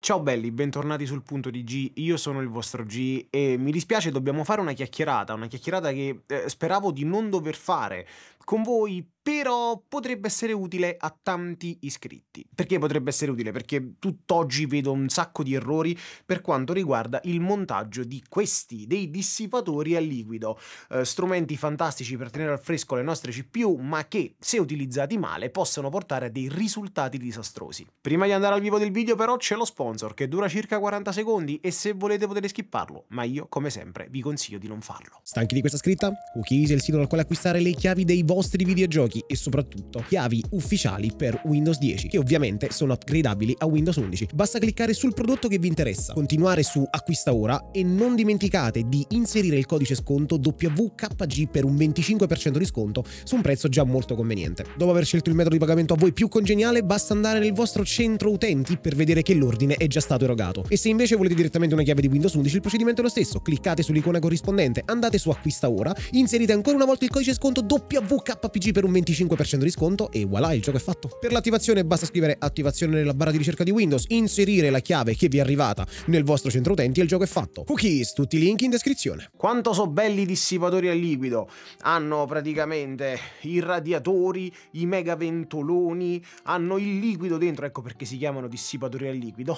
Ciao belli, bentornati sul punto di G, io sono il vostro G e mi dispiace, dobbiamo fare una chiacchierata che speravo di non dover fare con voi, però potrebbe essere utile a tanti iscritti. Perché potrebbe essere utile? Perché tutt'oggi vedo un sacco di errori per quanto riguarda il montaggio di questi, dei dissipatori a liquido, strumenti fantastici per tenere al fresco le nostre CPU, ma che, se utilizzati male, possono portare a dei risultati disastrosi. Prima di andare al vivo del video però c'è lo sponsor che dura circa 40 secondi e se volete potete skipparlo, ma io, come sempre, vi consiglio di non farlo. Stanchi di questa scritta? Cookies è il sito dal quale acquistare le chiavi dei vostri videogiochi e soprattutto chiavi ufficiali per Windows 10, che ovviamente sono upgradabili a Windows 11. Basta cliccare sul prodotto che vi interessa, continuare su acquista ora e non dimenticate di inserire il codice sconto WKG per un 25% di sconto su un prezzo già molto conveniente. Dopo aver scelto il metodo di pagamento a voi più congeniale, basta andare nel vostro centro utenti per vedere che l'ordine è già stato erogato. E se invece volete direttamente una chiave di Windows 11, il procedimento è lo stesso. Cliccate sull'icona corrispondente, andate su acquista ora, inserite ancora una volta il codice sconto WKPG per un 25% di sconto e voilà, il gioco è fatto. Per l'attivazione basta scrivere attivazione nella barra di ricerca di Windows, inserire la chiave che vi è arrivata nel vostro centro utenti e il gioco è fatto. Cookies, tutti i link in descrizione. Quanto so belli i dissipatori a liquido, hanno praticamente i radiatori, i mega ventoloni, hanno il liquido dentro, ecco perché si chiamano dissipatori a liquido,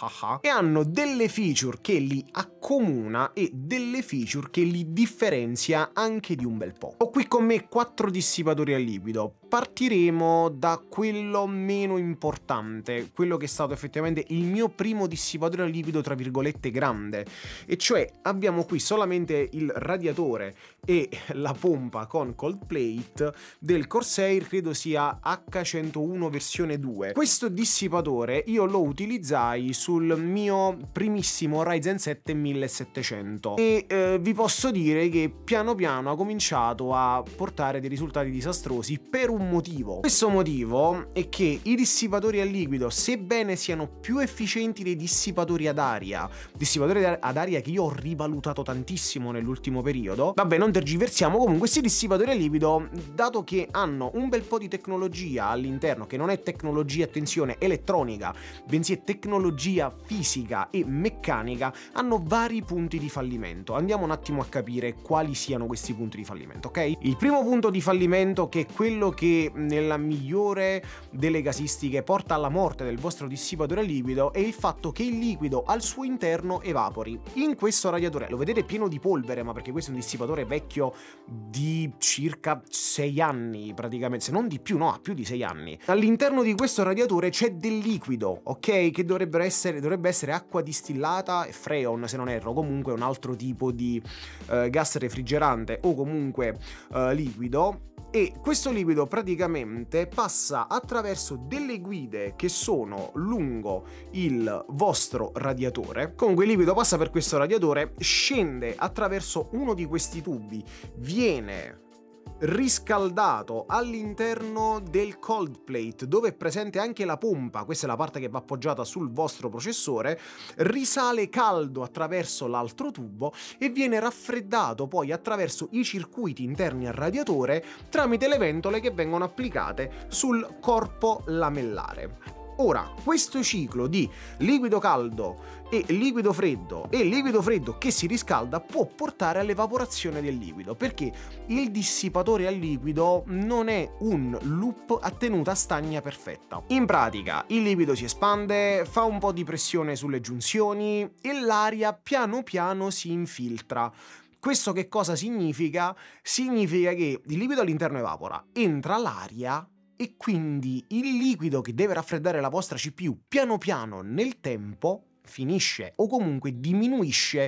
e hanno delle feature che li accomuna e delle feature che li differenzia anche di un bel po'. Ho qui con me 4 dissipatori a liquido. Partiremo da quello meno importante, quello che è stato effettivamente il mio primo dissipatore a liquido tra virgolette grande, e cioè abbiamo qui solamente il radiatore e la pompa con cold plate del Corsair, credo sia H101 versione 2. Questo dissipatore io lo utilizzai sul mio primissimo Ryzen 7 1700 e vi posso dire che piano piano ha cominciato a portare dei risultati disastrosi per un motivo. Questo motivo è che i dissipatori a liquido, sebbene siano più efficienti dei dissipatori ad aria che io ho rivalutato tantissimo nell'ultimo periodo, vabbè, non tergiversiamo, comunque questi dissipatori a liquido, dato che hanno un bel po' di tecnologia all'interno, che non è tecnologia, attenzione, elettronica, bensì è tecnologia fisica e meccanica, hanno vari punti di fallimento. Andiamo un attimo a capire quali siano questi punti di fallimento, ok? Il primo punto di fallimento, che è quello che nella migliore delle casistiche porta alla morte del vostro dissipatore a liquido, è il fatto che il liquido al suo interno evapori. In questo radiatore lo vedete pieno di polvere, ma perché questo è un dissipatore vecchio di circa 6 anni praticamente, se non di più, no, ha più di 6 anni. All'interno di questo radiatore c'è del liquido, ok? Che dovrebbe essere acqua distillata e freon, se non erro, comunque un altro tipo di gas refrigerante o comunque liquido. E questo liquido praticamente passa attraverso delle guide che sono lungo il vostro radiatore. Comunque il liquido passa per questo radiatore, scende attraverso uno di questi tubi, viene riscaldato all'interno del cold plate dove è presente anche la pompa, questa è la parte che va appoggiata sul vostro processore, risale caldo attraverso l'altro tubo e viene raffreddato poi attraverso i circuiti interni al radiatore tramite le ventole che vengono applicate sul corpo lamellare. Ora, questo ciclo di liquido caldo e liquido freddo che si riscalda può portare all'evaporazione del liquido, perché il dissipatore a liquido non è un loop a tenuta stagna perfetta. In pratica il liquido si espande, fa un po' di pressione sulle giunzioni e l'aria piano piano si infiltra. Questo che cosa significa? Significa che il liquido all'interno evapora, entra l'aria e quindi il liquido che deve raffreddare la vostra CPU piano piano nel tempo finisce o comunque diminuisce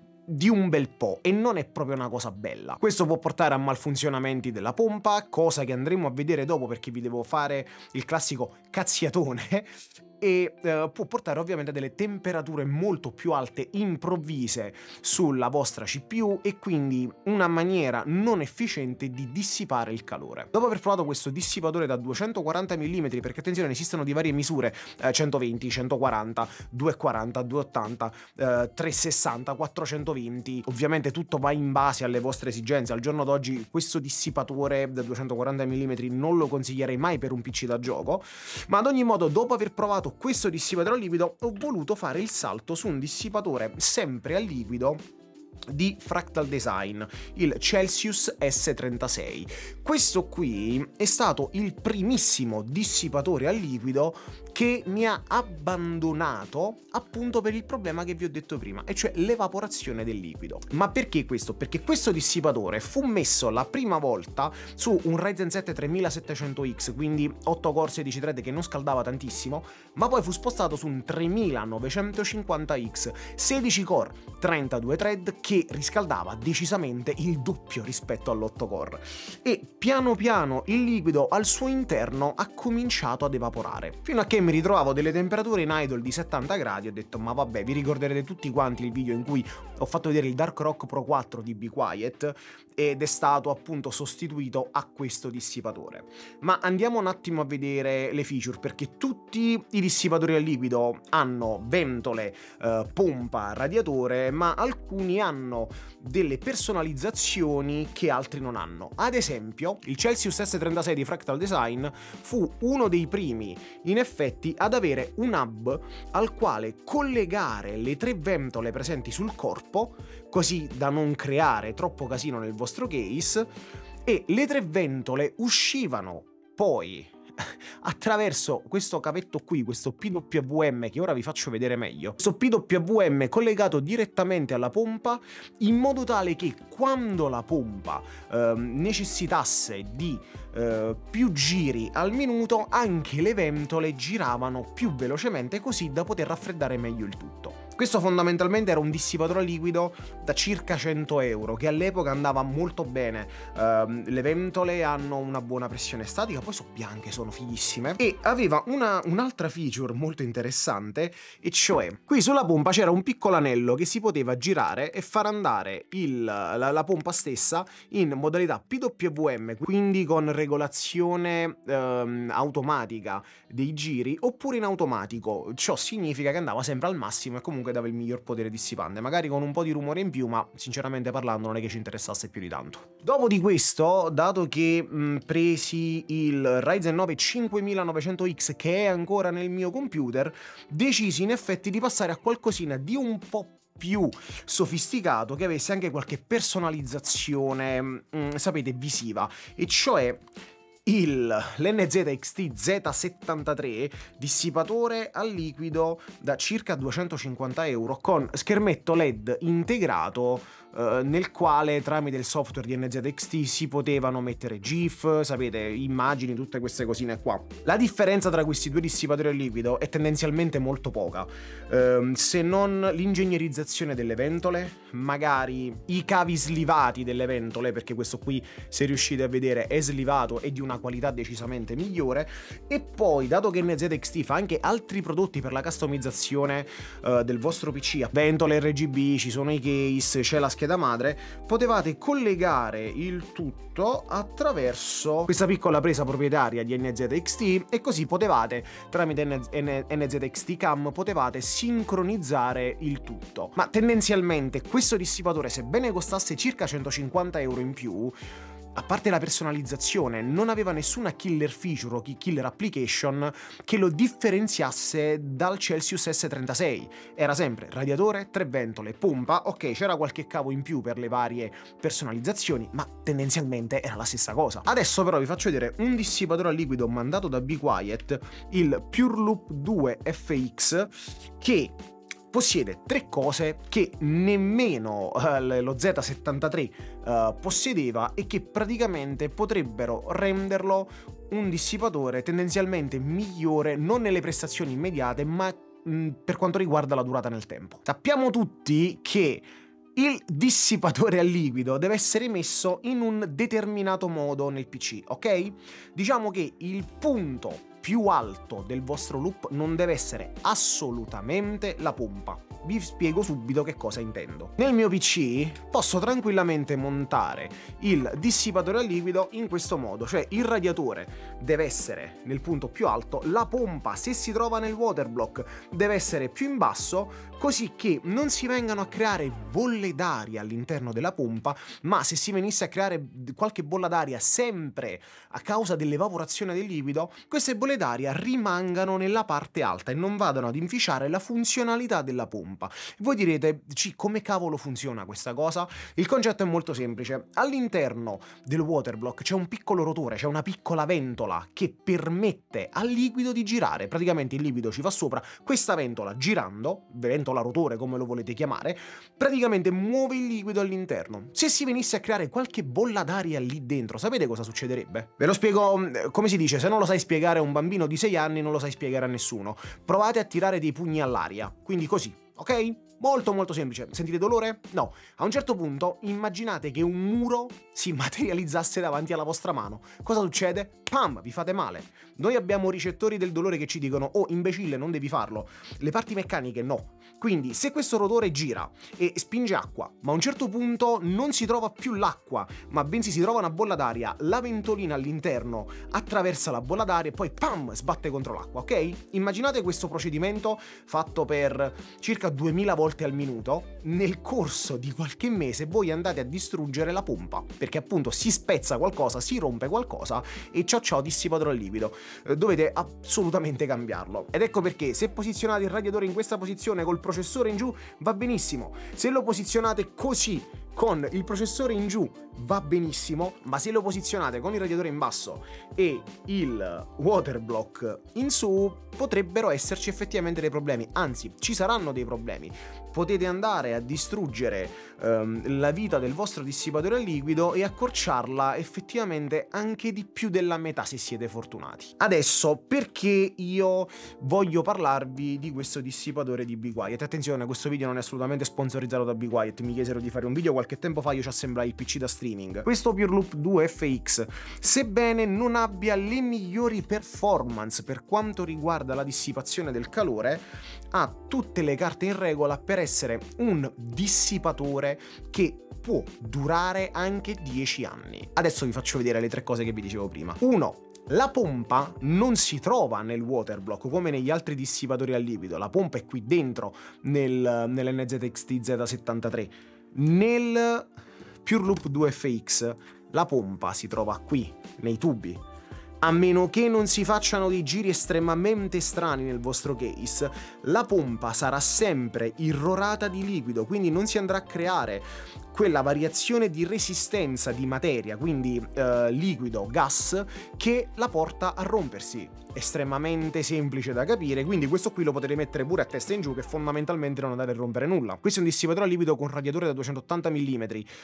di un bel po' e non è proprio una cosa bella. Questo può portare a malfunzionamenti della pompa, cosa che andremo a vedere dopo perché vi devo fare il classico cazziatone, e può portare ovviamente a delle temperature molto più alte improvvise sulla vostra CPU e quindi una maniera non efficiente di dissipare il calore. Dopo aver provato questo dissipatore da 240 mm, perché attenzione, esistono di varie misure, 120, 140, 240, 280, 360, 420, 120. Ovviamente tutto va in base alle vostre esigenze. Al giorno d'oggi questo dissipatore da 240 mm non lo consiglierei mai per un PC da gioco, ma ad ogni modo, dopo aver provato questo dissipatore a liquido, ho voluto fare il salto su un dissipatore sempre a liquido di Fractal Design, il Celsius S36. Questo qui è stato il primissimo dissipatore a liquido che mi ha abbandonato appunto per il problema che vi ho detto prima, e cioè l'evaporazione del liquido. Ma perché questo? Perché questo dissipatore fu messo la prima volta su un Ryzen 7 3700X, quindi 8 core 16 thread, che non scaldava tantissimo, ma poi fu spostato su un 3950X 16 core 32 thread che riscaldava decisamente il doppio rispetto all'8 core, e piano piano il liquido al suo interno ha cominciato ad evaporare, fino a che mi ritrovavo delle temperature in idle di 70 gradi. Ho detto, ma vabbè, vi ricorderete tutti quanti il video in cui ho fatto vedere il Dark Rock Pro 4 di Be Quiet ed è stato appunto sostituito a questo dissipatore. Ma andiamo un attimo a vedere le feature, perché tutti i dissipatori a liquido hanno ventole, pompa, radiatore, ma alcuni hanno delle personalizzazioni che altri non hanno. Ad esempio, il Celsius S36 di Fractal Design fu uno dei primi in effetti ad avere un hub al quale collegare le 3 ventole presenti sul corpo, così da non creare troppo casino nel vostro case, e le 3 ventole uscivano poi attraverso questo cavetto qui, questo PWM che ora vi faccio vedere meglio. Questo PWM collegato direttamente alla pompa, in modo tale che quando la pompa necessitasse di più giri al minuto, anche le ventole giravano più velocemente, così da poter raffreddare meglio il tutto. Questo fondamentalmente era un dissipatore a liquido da circa 100 euro, che all'epoca andava molto bene. Le ventole hanno una buona pressione statica, poi sono bianche, sono fighissime, e aveva un'altra feature molto interessante, e cioè qui sulla pompa c'era un piccolo anello che si poteva girare e far andare la pompa stessa in modalità PWM, quindi con regolazione automatica dei giri, oppure in automatico. Ciò significa che andava sempre al massimo e comunque dava il miglior potere dissipante, magari con un po' di rumore in più, ma sinceramente parlando non è che ci interessasse più di tanto. Dopo di questo, dato che presi il Ryzen 9 5900X, che è ancora nel mio computer, decisi in effetti di passare a qualcosina di un po' più sofisticato, che avesse anche qualche personalizzazione, sapete, visiva, e cioè l'NZXT Z73, dissipatore a liquido da circa 250 euro, con schermetto LED integrato, nel quale tramite il software di NZXT si potevano mettere GIF, sapete, immagini, tutte queste cosine qua. La differenza tra questi due dissipatori a liquido è tendenzialmente molto poca, se non l'ingegnerizzazione delle ventole, magari i cavi slivati delle ventole, perché questo qui, se riuscite a vedere, è slivato e di una qualità decisamente migliore. E poi, dato che NZXT fa anche altri prodotti per la customizzazione del vostro PC, ventole RGB, ci sono i case, c'è la scheda madre, potevate collegare il tutto attraverso questa piccola presa proprietaria di NZXT, e così potevate, tramite NZXT Cam, potevate sincronizzare il tutto. Ma tendenzialmente questo dissipatore, sebbene costasse circa 150 euro in più, a parte la personalizzazione, non aveva nessuna killer feature o killer application che lo differenziasse dal Celsius S36. Era sempre radiatore, 3 ventole, pompa, ok, c'era qualche cavo in più per le varie personalizzazioni, ma tendenzialmente era la stessa cosa. Adesso però vi faccio vedere un dissipatore a liquido mandato da Be Quiet, il Pure Loop 2 FX, che possiede 3 cose che nemmeno lo Z73 possedeva, e che praticamente potrebbero renderlo un dissipatore tendenzialmente migliore, non nelle prestazioni immediate, ma per quanto riguarda la durata nel tempo. Sappiamo tutti che il dissipatore a liquido deve essere messo in un determinato modo nel PC, ok? Diciamo che il punto più alto del vostro loop non deve essere assolutamente la pompa, vi spiego subito che cosa intendo. Nel mio PC posso tranquillamente montare il dissipatore a liquido in questo modo, cioè il radiatore deve essere nel punto più alto, la pompa, se si trova nel waterblock, deve essere più in basso, così che non si vengano a creare bolle d'aria all'interno della pompa, ma se si venisse a creare qualche bolla d'aria sempre a causa dell'evaporazione del liquido, queste bolle d'aria rimangano nella parte alta e non vadano ad inficiare la funzionalità della pompa. Voi direte, come cavolo funziona questa cosa? Il concetto è molto semplice. All'interno del waterblock c'è un piccolo rotore, c'è una piccola ventola che permette al liquido di girare. Praticamente il liquido ci va sopra, questa ventola girando, ventola rotore come lo volete chiamare, praticamente muove il liquido all'interno. Se si venisse a creare qualche bolla d'aria lì dentro, sapete cosa succederebbe? Ve lo spiego, come si dice, se non lo sai spiegare a un bambino di 6 anni non lo sai spiegare a nessuno. Provate a tirare dei pugni all'aria, quindi così, ok? Molto semplice. Sentite dolore? No. A un certo punto immaginate che un muro si materializzasse davanti alla vostra mano. Cosa succede? Pam! Vi fate male. Noi abbiamo ricettori del dolore che ci dicono: oh, imbecille, non devi farlo. Le parti meccaniche no. Quindi se questo rotore gira e spinge acqua, ma a un certo punto non si trova più l'acqua, ma bensì si trova una bolla d'aria, la ventolina all'interno attraversa la bolla d'aria e poi pam! Sbatte contro l'acqua, ok? Immaginate questo procedimento fatto per circa 2000 volte al minuto. Nel corso di qualche mese voi andate a distruggere la pompa, perché appunto si spezza qualcosa, si rompe qualcosa e ciò dissipatore a liquido. Dovete assolutamente cambiarlo. Ed ecco perché se posizionate il radiatore in questa posizione col processore in giù va benissimo, se lo posizionate così con il processore in giù va benissimo, ma se lo posizionate con il radiatore in basso e il waterblock in su potrebbero esserci effettivamente dei problemi, anzi ci saranno dei problemi. Potete andare a distruggere la vita del vostro dissipatore a liquido e accorciarla effettivamente anche di più della metà se siete fortunati. Adesso, perché io voglio parlarvi di questo dissipatore di Be Quiet? Attenzione, questo video non è assolutamente sponsorizzato da Be Quiet, mi chiesero di fare un video qualche tempo fa, io ci assemblai il PC da streaming. Questo PureLoop 2 FX, sebbene non abbia le migliori performance per quanto riguarda la dissipazione del calore, ha tutte le carte in regola per essere un dissipatore che può durare anche 10 anni. Adesso vi faccio vedere le 3 cose che vi dicevo prima. 1. La pompa non si trova nel waterblock come negli altri dissipatori a liquido, la pompa è qui dentro nell'NZXT Z73. Nel PureLoop 2 FX la pompa si trova qui, nei tubi. A meno che non si facciano dei giri estremamente strani nel vostro case, la pompa sarà sempre irrorata di liquido, quindi non si andrà a creare quella variazione di resistenza di materia, quindi liquido, gas, che la porta a rompersi. Estremamente semplice da capire, quindi questo qui lo potete mettere pure a testa in giù che fondamentalmente non andate a rompere nulla. Questo è un dissipatore a liquido con radiatore da 280 mm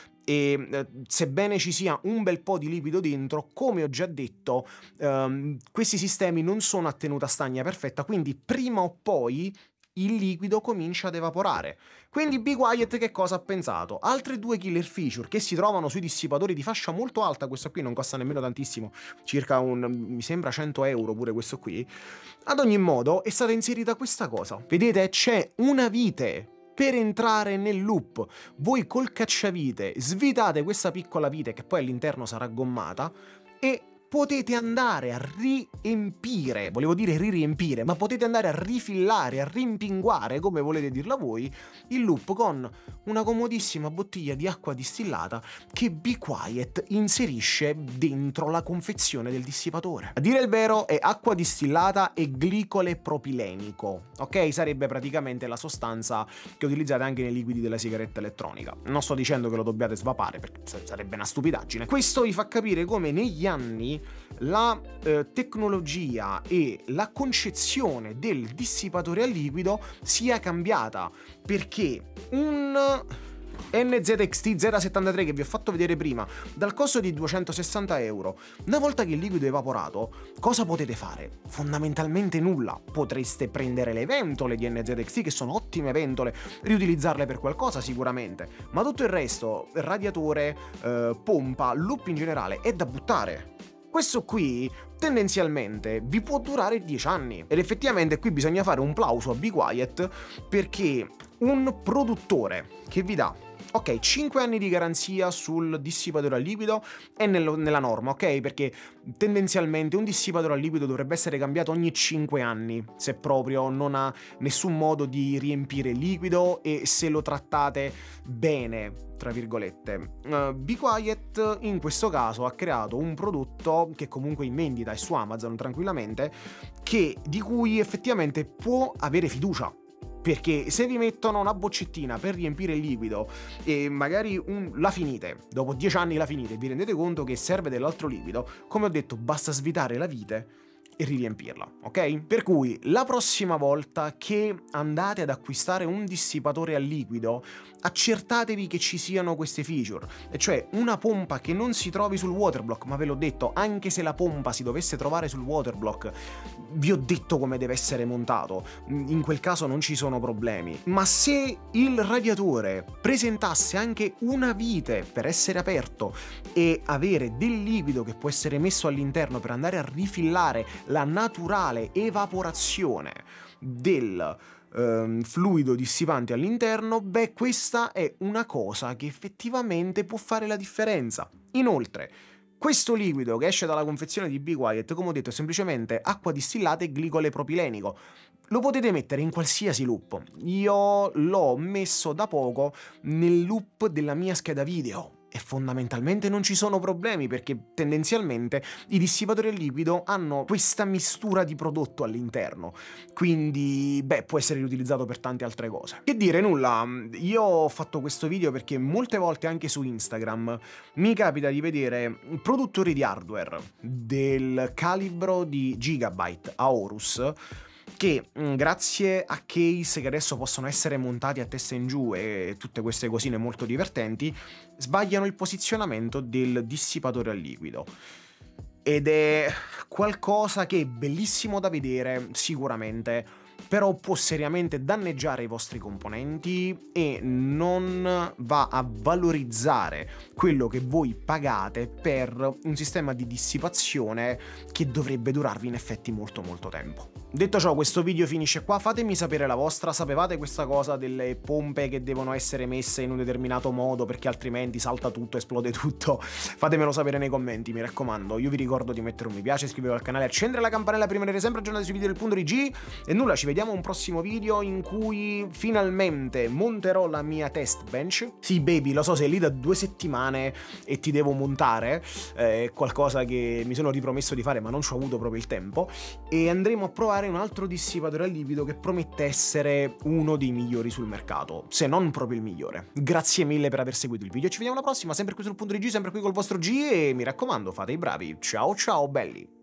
e sebbene ci sia un bel po' di liquido dentro, come ho già detto, questi sistemi non sono a tenuta stagna perfetta, quindi prima o poi il liquido comincia ad evaporare. Quindi Be Quiet che cosa ha pensato? Altre 2 killer feature che si trovano sui dissipatori di fascia molto alta, questo qui non costa nemmeno tantissimo, circa mi sembra 100 euro pure questo qui. Ad ogni modo è stata inserita questa cosa. Vedete, c'è una vite per entrare nel loop. Voi col cacciavite svitate questa piccola vite che poi all'interno sarà gommata e potete andare a riempire, volevo dire riempire, ma potete andare a rifillare, a rimpinguare, come volete dirla voi, il loop con una comodissima bottiglia di acqua distillata che Be Quiet inserisce dentro la confezione del dissipatore. A dire il vero è acqua distillata e glicole propilenico, ok? Sarebbe praticamente la sostanza che utilizzate anche nei liquidi della sigaretta elettronica. Non sto dicendo che lo dobbiate svapare perché sarebbe una stupidaggine. Questo vi fa capire come negli anni la tecnologia e la concezione del dissipatore a liquido sia cambiata, perché un NZXT Z73 che vi ho fatto vedere prima, dal costo di 260 euro, una volta che il liquido è evaporato, cosa potete fare? Fondamentalmente nulla. Potreste prendere le ventole di NZXT, che sono ottime ventole, riutilizzarle per qualcosa sicuramente, ma tutto il resto, radiatore, pompa, loop in generale, è da buttare. Questo qui tendenzialmente vi può durare 10 anni ed effettivamente qui bisogna fare un plauso a Be Quiet perché un produttore che vi dà, ok, 5 anni di garanzia sul dissipatore a liquido è nella norma, ok? Perché tendenzialmente un dissipatore a liquido dovrebbe essere cambiato ogni 5 anni, se proprio non ha nessun modo di riempire liquido e se lo trattate bene, tra virgolette. Be Quiet in questo caso ha creato un prodotto che comunque in vendita è su Amazon tranquillamente, di cui effettivamente può avere fiducia. Perché se vi mettono una boccettina per riempire il liquido e magari la finite, dopo 10 anni la finite e vi rendete conto che serve dell'altro liquido, come ho detto basta svitare la vite e riempirla, ok? Per cui la prossima volta che andate ad acquistare un dissipatore a liquido, accertatevi che ci siano queste feature, e cioè una pompa che non si trovi sul waterblock, ma ve l'ho detto, anche se la pompa si dovesse trovare sul waterblock, vi ho detto come deve essere montato, in quel caso non ci sono problemi. Ma se il radiatore presentasse anche una vite per essere aperto e avere del liquido che può essere messo all'interno per andare a rifillare la naturale evaporazione del fluido dissipante all'interno, beh, questa è una cosa che effettivamente può fare la differenza. Inoltre, questo liquido che esce dalla confezione di Be Quiet, come ho detto, è semplicemente acqua distillata e glicole propilenico. Lo potete mettere in qualsiasi loop. Io l'ho messo da poco nel loop della mia scheda video e fondamentalmente non ci sono problemi, perché tendenzialmente i dissipatori a liquido hanno questa mistura di prodotto all'interno, quindi beh, può essere riutilizzato per tante altre cose. Che dire, nulla, io ho fatto questo video perché molte volte anche su Instagram mi capita di vedere produttori di hardware del calibro di Gigabyte, Aorus, che grazie a case che adesso possono essere montati a testa in giù e tutte queste cosine molto divertenti, sbagliano il posizionamento del dissipatore a liquido. Ed è qualcosa che è bellissimo da vedere, sicuramente, però può seriamente danneggiare i vostri componenti e non va a valorizzare quello che voi pagate per un sistema di dissipazione che dovrebbe durarvi in effetti molto tempo. Detto ciò, questo video finisce qua, fatemi sapere la vostra. Sapevate questa cosa delle pompe che devono essere messe in un determinato modo perché altrimenti salta tutto, esplode tutto? Fatemelo sapere nei commenti, mi raccomando. Io vi ricordo di mettere un mi piace, iscrivervi al canale, accendere la campanella per rimanere sempre aggiornati sui video del punto di G. E nulla, ci vediamo a un prossimo video in cui finalmente monterò la mia test bench. Sì baby, lo so, sei lì da 2 settimane e ti devo montare, è qualcosa che mi sono ripromesso di fare ma non ci ho avuto proprio il tempo, e andremo a provare un altro dissipatore a liquido che promette essere uno dei migliori sul mercato, se non proprio il migliore. Grazie mille per aver seguito il video, ci vediamo alla prossima, sempre qui sul punto di G, sempre qui col vostro G, e mi raccomando, fate i bravi. Ciao ciao belli!